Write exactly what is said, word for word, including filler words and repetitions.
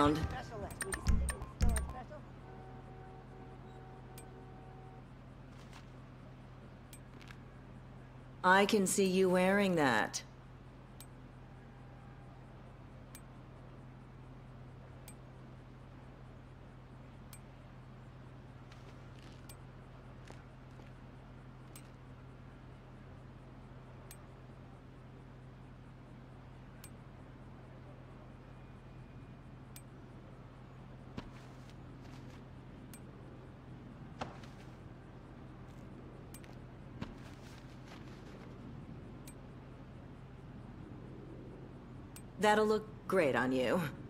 around. I can see you wearing that. That'll look great on you.